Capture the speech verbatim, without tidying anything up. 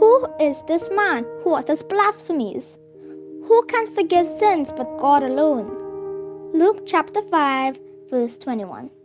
Who is this man who utters blasphemies? Who can forgive sins but God alone? Luke chapter five, verse twenty-one.